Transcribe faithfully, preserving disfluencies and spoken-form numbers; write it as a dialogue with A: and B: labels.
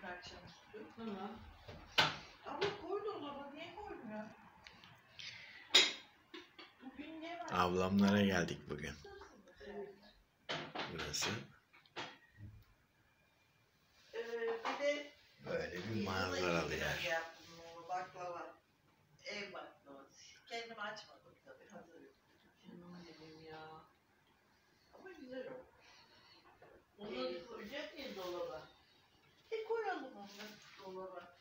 A: akşamüstü.
B: Tamam.
A: Abla koy dolaba, niye koymuyor? Bugün ne var?
C: Ablamlara geldik bugün.
A: Evet.
C: Burası.
A: Ee, bir de
C: Böyle bir manzaralı yer.
A: yaptım onu, baklava. Ev baklavası. Kendim açmadım tabii, hazır yaptım.
B: Canım benim ya.
A: Ama güzel oldu.
B: Onları koyacak mıyız dolaba?
A: E koyalım onları dolaba.